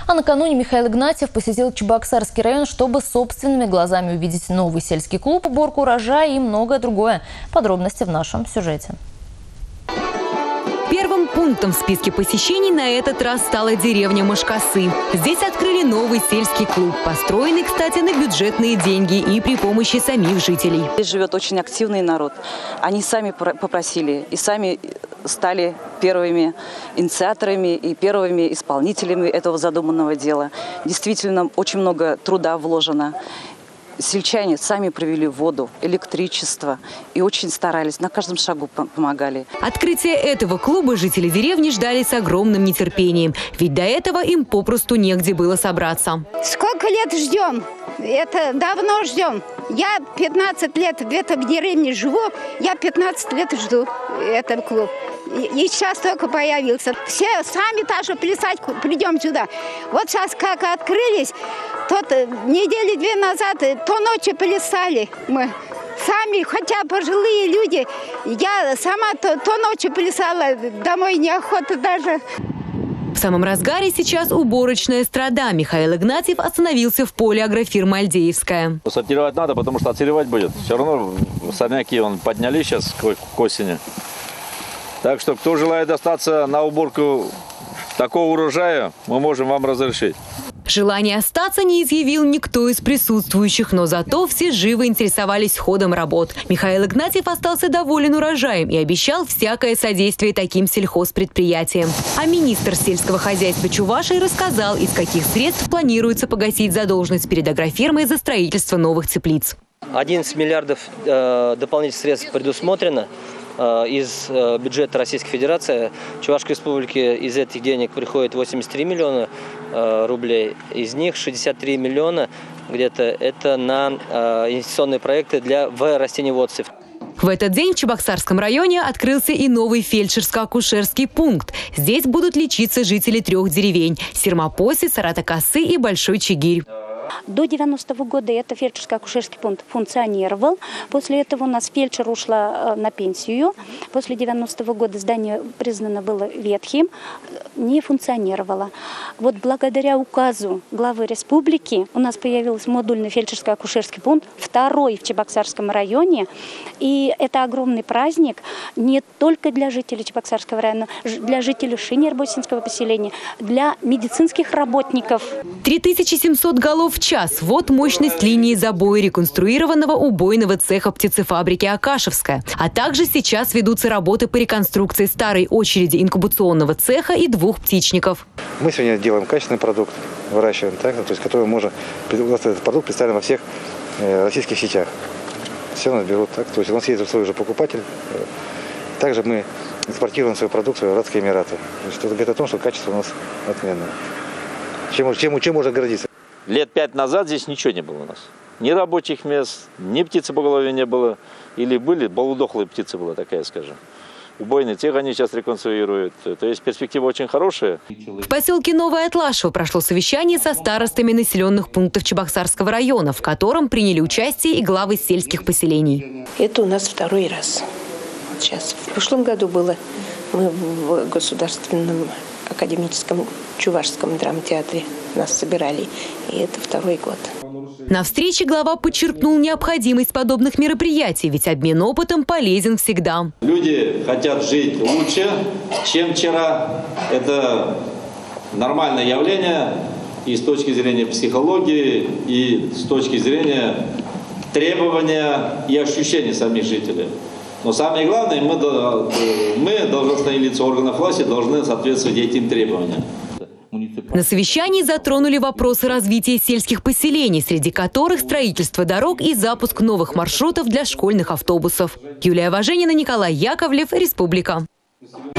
А накануне Михаил Игнатьев посетил Чебоксарский район, чтобы собственными глазами увидеть новый сельский клуб, уборку урожая и многое другое. Подробности в нашем сюжете. Первым пунктом в списке посещений на этот раз стала деревня Машкасы. Здесь открыли новый сельский клуб, построенный, кстати, на бюджетные деньги и при помощи самих жителей. Здесь живет очень активный народ. Они сами попросили и сами стали первыми инициаторами и первыми исполнителями этого задуманного дела. Действительно, очень много труда вложено. Сельчане сами провели воду, электричество и очень старались, на каждом шагу помогали. Открытие этого клуба жители деревни ждали с огромным нетерпением, ведь до этого им попросту негде было собраться. Сколько лет ждем? Это давно ждем. Я 15 лет в этой деревне живу, я 15 лет жду этот клуб. И сейчас только появился. Все сами даже плясать придем сюда. Вот сейчас как открылись, недели 2 назад, то ночью плясали мы. Сами, хотя пожилые люди, я сама то ночью плясала, домой неохота даже. В самом разгаре сейчас уборочная страда. Михаил Игнатьев остановился в поле агрофирмы «Альдеевская». Сортировать надо, потому что отсыревать будет. Все равно сорняки подняли сейчас к осени. Так что, кто желает остаться на уборку такого урожая, мы можем вам разрешить. Желание остаться не изъявил никто из присутствующих, но зато все живо интересовались ходом работ. Михаил Игнатьев остался доволен урожаем и обещал всякое содействие таким сельхозпредприятиям. А министр сельского хозяйства Чувашии рассказал, из каких средств планируется погасить задолженность перед агрофирмой за строительство новых теплиц. 11 миллиардов дополнительных средств предусмотрено из бюджета Российской Федерации. Чувашской Республике из этих денег приходит 83 миллиона рублей. Из них 63 миллиона где-то это на инвестиционные проекты в растениеводстве. В этот день в Чебоксарском районе открылся и новый фельдшерско-акушерский пункт. Здесь будут лечиться жители 3 деревень – Сермопоси, Саратокосы и Большой Чигирь. До 90-го года это фельдшерско-акушерский пункт функционировал. После этого у нас фельдшер ушла на пенсию. После 90-го года здание признано было ветхим, не функционировало. Вот благодаря указу главы республики у нас появился модульный фельдшерско-акушерский пункт, 2-й в Чебоксарском районе. И это огромный праздник не только для жителей Чебоксарского района, для жителей Шинербосинского поселения, для медицинских работников. 3700 голов в час. Вот мощность линии забоя реконструированного убойного цеха птицефабрики «Акашевская». А также сейчас ведутся работы по реконструкции старой очереди инкубационного цеха и 2 птичников. Мы сегодня делаем качественный продукт, выращиваем, то есть, который можно, этот продукт представлен во всех российских сетях. Все у нас берут так, то есть у нас есть свой же покупатель. Также мы экспортируем свою продукцию в Арабские Эмираты. Это говорит о том, что качество у нас отменное. Чем можно гордиться? Лет 5 назад здесь ничего не было у нас. Ни рабочих мест, ни птицепоголовья не было. Или были, полудохлые птицы была такая, скажем. Убойный цех они сейчас реконструируют. То есть перспектива очень хорошая. В поселке Новое Атлашево прошло совещание со старостами населенных пунктов Чебоксарского района, в котором приняли участие и главы сельских поселений. Это у нас 2-й раз. Вот сейчас. В прошлом году было мы в Государственном академическом Чувашском драмтеатре нас собирали. И это 2-й год. На встрече глава подчеркнул необходимость подобных мероприятий, ведь обмен опытом полезен всегда. Люди хотят жить лучше, чем вчера. Это нормальное явление и с точки зрения психологии, и с точки зрения требования и ощущений самих жителей. Но самое главное, мы, должностные лица органов власти, должны соответствовать этим требованиям. На совещании затронули вопросы развития сельских поселений, среди которых строительство дорог и запуск новых маршрутов для школьных автобусов. Юлия Важенина, Николай Яковлев, Республика.